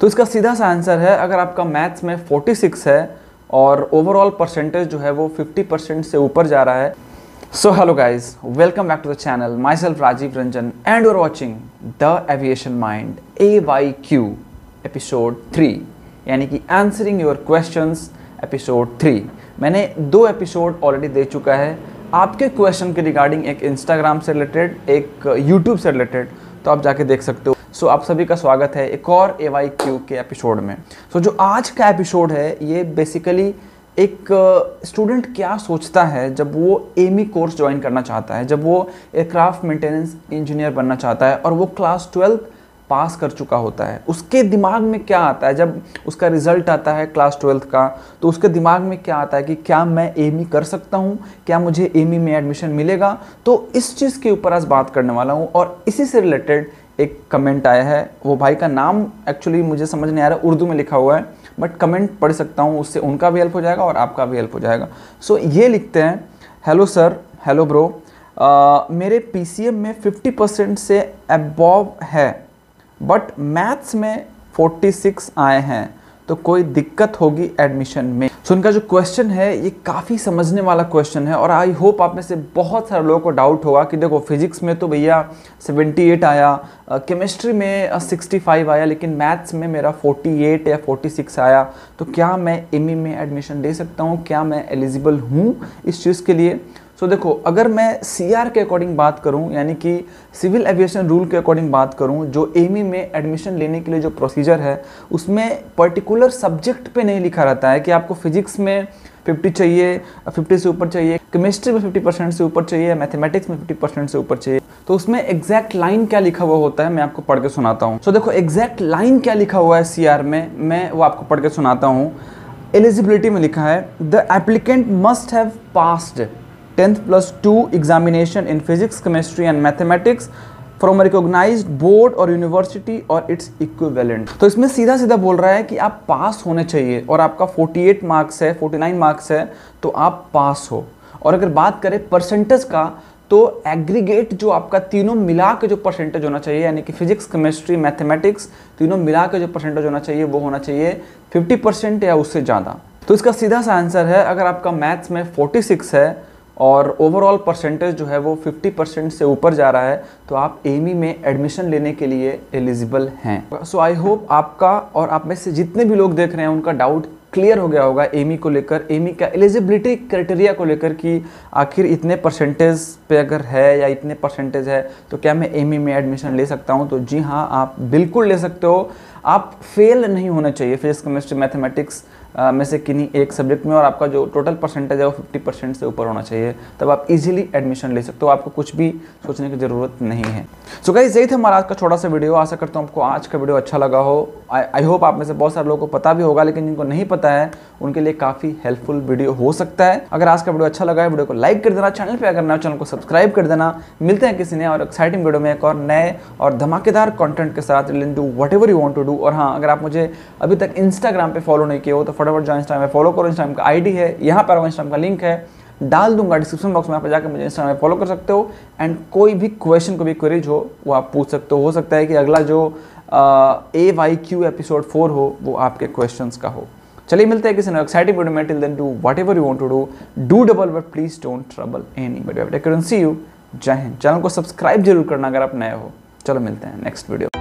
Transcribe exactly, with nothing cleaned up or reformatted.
तो इसका सीधा सा आंसर है, अगर आपका मैथ्स में छियालीस है और ओवरऑल परसेंटेज जो है वो पचास परसेंट से ऊपर जा रहा है। So hello guys, welcome back to the channel. Myself Rajeev Ranjan and you are watching the aviation mind A Y Q episode three, यानी कि answering your questions episode three. मैंने दो एपिसोड ऑलरेडी दे चुका है आपके क्वेश्चन के रिगार्डिंग, एक Instagram से रिलेटेड, एक यूट्यूब से रिलेटेड, तो आप जाके देख सकते हो। सो so, आप सभी का स्वागत है एक और ए वाई क्यू के एपिसोड में। सो so, जो आज का एपिसोड है ये बेसिकली एक स्टूडेंट uh, क्या सोचता है जब वो एमी कोर्स ज्वाइन करना चाहता है, जब वो एयरक्राफ्ट मेंटेनेंस इंजीनियर बनना चाहता है और वो क्लास ट्वेल्थ पास कर चुका होता है। उसके दिमाग में क्या आता है जब उसका रिजल्ट आता है क्लास ट्वेल्थ का, तो उसके दिमाग में क्या आता है कि क्या मैं एमी कर सकता हूँ, क्या मुझे एमी में एडमिशन मिलेगा। तो इस चीज़ के ऊपर आज बात करने वाला हूँ और इसी से रिलेटेड एक कमेंट आया है। वो भाई का नाम एक्चुअली मुझे समझ नहीं आ रहा, उर्दू में लिखा हुआ है, बट कमेंट पढ़ सकता हूँ, उससे उनका भी हेल्प हो जाएगा और आपका भी हेल्प हो जाएगा। सो so, ये लिखते हैं, हेलो सर, हेलो ब्रो, मेरे पीसीएम में फिफ्टी परसेंट से अबव है बट मैथ्स में छियालीस आए हैं, तो कोई दिक्कत होगी एडमिशन में। सो so, उनका जो क्वेश्चन है ये काफ़ी समझने वाला क्वेश्चन है और आई होप आप में से बहुत सारे लोगों को डाउट होगा कि देखो फिजिक्स में तो भैया अठहत्तर आया, केमिस्ट्री में पैंसठ आया, लेकिन मैथ्स में मेरा अड़तालीस या छियालीस आया, तो क्या मैं एमई में एडमिशन ले सकता हूँ, क्या मैं एलिजिबल हूँ इस चीज़ के लिए। सो so, देखो, अगर मैं सीआर के अकॉर्डिंग बात करूं, यानी कि सिविल एविएशन रूल के अकॉर्डिंग बात करूं, जो एमी में एडमिशन लेने के लिए जो प्रोसीजर है उसमें पर्टिकुलर सब्जेक्ट पे नहीं लिखा रहता है कि आपको फिजिक्स में पचास चाहिए, पचास से ऊपर चाहिए, केमिस्ट्री में पचास परसेंट से ऊपर चाहिए, मैथमेटिक्स में पचास परसेंट से ऊपर चाहिए। तो उसमें एग्जैक्ट लाइन क्या लिखा हुआ होता है मैं आपको पढ़ के सुनाता हूँ। सो so, देखो, एग्जैक्ट लाइन क्या लिखा हुआ है सीआर में, मैं वो आपको पढ़ के सुनाता हूँ। एलिजिबिलिटी में लिखा है, the applicant must have passed tenth plus two examination in physics, chemistry and mathematics from recognised board और यूनिवर्सिटी और इट्स इक्विवेलेंट। तो इसमें सीधा सीधा बोल रहा है कि आप पास होने चाहिए और आपका अड़तालीस मार्क्स है, उनचास मार्क्स है, तो आप पास हो। और अगर बात करें परसेंटेज का, तो एग्रीगेट जो आपका तीनों मिला के जो परसेंटेज होना चाहिए, यानी कि फिजिक्स, केमिस्ट्री, मैथमेटिक्स तीनों मिला के जो परसेंटेज होना चाहिए वो होना चाहिए पचास परसेंट या उससे ज़्यादा। तो इसका सीधा सा आंसर है, अगर आपका मैथ्स में छियालीस है और ओवरऑल परसेंटेज जो है वो पचास परसेंट से ऊपर जा रहा है, तो आप एमी में एडमिशन लेने के लिए एलिजिबल हैं। सो आई होप आपका और आप में से जितने भी लोग देख रहे हैं उनका डाउट क्लियर हो गया होगा एमी को लेकर, एमी का एलिजिबिलिटी क्राइटेरिया को लेकर कि आखिर इतने परसेंटेज पे अगर है या इतने परसेंटेज है तो क्या मैं एमी में एडमिशन ले सकता हूँ। तो जी हाँ, आप बिल्कुल ले सकते हो। आप फेल नहीं होना चाहिए फिजिक्स, केमिस्ट्री, मैथमेटिक्स में से किन्हीं एक सब्जेक्ट में, और आपका जो टोटल परसेंटेज है वो पचास परसेंट से ऊपर होना चाहिए, तब आप इजीली एडमिशन ले सकते हो। आपको कुछ भी सोचने की ज़रूरत नहीं है। सो गाइस, यही था हमारा आज का छोटा सा वीडियो। आशा करता हूँ आपको आज का वीडियो अच्छा लगा हो। आई होप आप में से बहुत सारे लोगों को पता भी होगा, लेकिन जिनको नहीं पता है उनके लिए काफ़ी हेल्पफुल वीडियो हो सकता है। अगर आज का वीडियो अच्छा लगा है, वीडियो को लाइक कर देना, चैनल पर अगर नया चैनल को सब्सक्राइब कर देना। मिलते हैं किसी नए और एक्साइटिंग वीडियो में एक और नए और धमाकेदार कंटेंट के साथ। Related to whatever you want to do. और हाँ, अगर आप मुझे अभी तक इंस्टाग्राम पे फॉलो नहीं किए हो तो फटाफट जाओ इंस्टाग्राम में फॉलो करो। इंस्टाग्राम का आईडी है यहाँ पर, इंस्टाग्राम का लिंक है डाल दूंगा डिस्क्रिप्शन बॉक्स में, आप जाकर मुझे इंस्टाग्राम में फॉलो कर सकते हो। एंड कोई भी क्वेश्चन, कोई भी क्वेरीज हो वो आप पूछ सकते हो। हो सकता है कि अगला जो A Y Q episode four हो वो आपके क्वेश्चंस का हो। चलिए मिलते हैं किसी नए एक्साइटिंग वीडियो में। Till then do whatever you want to do, do double but please don't trouble anybody. Take care and see you. जय हिंद। चैनल को सब्सक्राइब जरूर करना अगर आप नए हो। चलो मिलते हैं नेक्स्ट वीडियो।